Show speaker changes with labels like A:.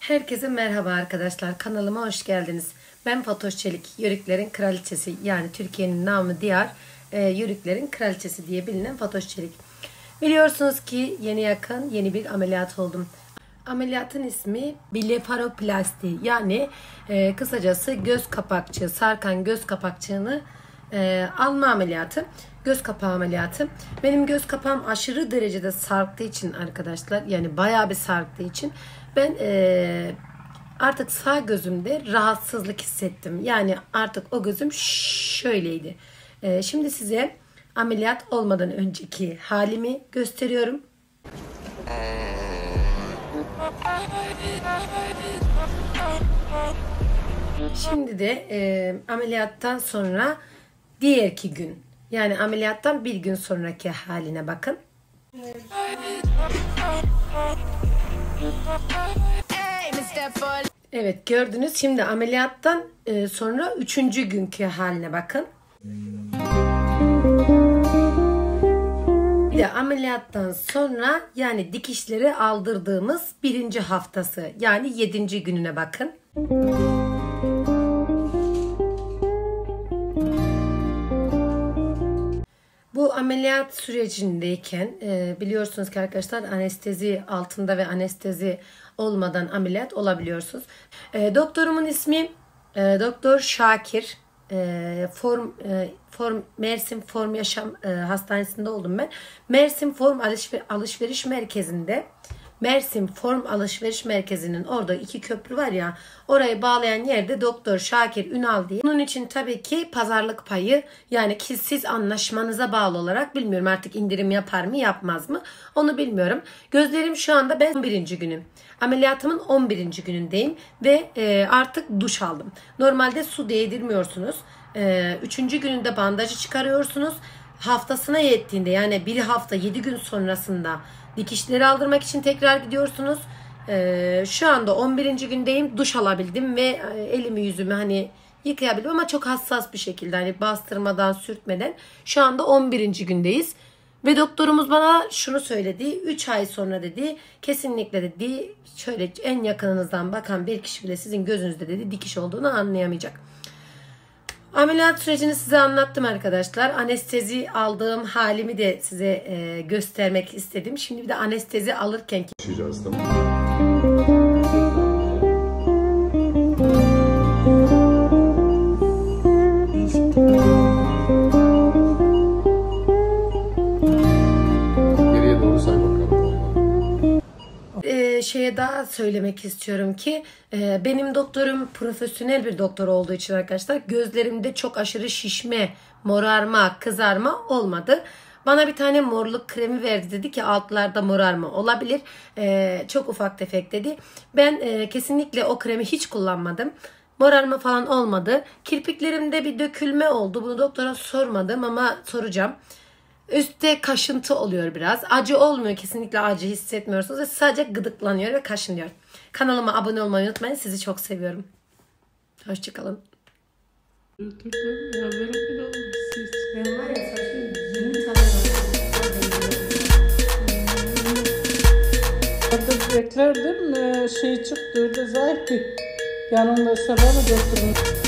A: Herkese merhaba arkadaşlar. Kanalıma hoş geldiniz. Ben Fatoş Çelik. Yörüklerin kraliçesi, yani Türkiye'nin namı diğer yörüklerin kraliçesi diye bilinen Fatoş Çelik. Biliyorsunuz ki yeni bir ameliyat oldum. Ameliyatın ismi blefaroplasti, yani kısacası göz kapakçığı, sarkan göz kapakçığını alma ameliyatı. Göz kapağı ameliyatı. Benim göz kapağım aşırı derecede sarktığı için arkadaşlar, yani bayağı bir sarktığı için ben artık sağ gözümde rahatsızlık hissettim. Yani artık o gözüm şöyleydi. Şimdi size ameliyat olmadan önceki halimi gösteriyorum. Şimdi de ameliyattan sonra diğerki gün, yani ameliyattan bir gün sonraki haline bakın. Evet, gördünüz. Şimdi ameliyattan sonra 3. günkü haline bakın. Bir de ameliyattan sonra, yani dikişleri aldırdığımız 1. haftası, yani 7. gününe bakın. Bu ameliyat sürecindeyken biliyorsunuz ki arkadaşlar, anestezi altında ve anestezi olmadan ameliyat olabiliyorsunuz. Doktorumun ismi Doktor Şakir. Mersin Form Yaşam Hastanesi'nde oldum ben. Mersin Form Alışveriş Merkezi'nde, Mersin Form Alışveriş Merkezi'nin orada 2 köprü var ya, orayı bağlayan yerde Doktor Şakir Ünal diye. Bunun için tabii ki pazarlık payı, yani ki siz anlaşmanıza bağlı olarak, bilmiyorum artık indirim yapar mı yapmaz mı onu bilmiyorum. Gözlerim şu anda, ben 11. günüm. Ameliyatımın 11. günündeyim ve artık duş aldım. Normalde su değdirmiyorsunuz. 3. gününde bandajı çıkarıyorsunuz. Haftasına yettiğinde, yani bir hafta 7 gün sonrasında dikişleri aldırmak için tekrar gidiyorsunuz. Şu anda 11. gündeyim. Duş alabildim ve elimi yüzümü hani yıkayabildim ama çok hassas bir şekilde, hani bastırmadan, sürtmeden. Şu anda 11. gündeyiz. Ve doktorumuz bana şunu söyledi. 3 ay sonra dedi, kesinlikle dedi, şöyle en yakınınızdan bakan bir kişi bile sizin gözünüzde dedi dikiş olduğunu anlayamayacak. Ameliyat sürecini size anlattım arkadaşlar. Anestezi aldığım halimi de size göstermek istedim. Şimdi bir de anestezi alırken
B: yaşayacağız, tamam mı? Geriye doğru say bakalım.
A: Şeye daha söylemek istiyorum ki benim doktorum profesyonel bir doktor olduğu için arkadaşlar, gözlerimde çok aşırı şişme, morarma, kızarma olmadı. Bana bir tane morluk kremi verdi, dedi ki altlarda morarma olabilir. Çok ufak tefek dedi. Ben kesinlikle o kremi hiç kullanmadım. Morarma falan olmadı. Kirpiklerimde bir dökülme oldu. Bunu doktora sormadım ama soracağım. Üstte kaşıntı oluyor biraz. Acı olmuyor. Kesinlikle acı hissetmiyorsunuz. Sadece gıdıklanıyor ve kaşınıyor. Kanalıma abone olmayı unutmayın. Sizi çok seviyorum. Hoşçakalın.
C: Ya ver o kadar olmuşsun.
A: Ben var ya, saçım 20 tane
C: Orada beklerdim. Şey çıktı orada zayıf bir. Yanında sabahla doktorum.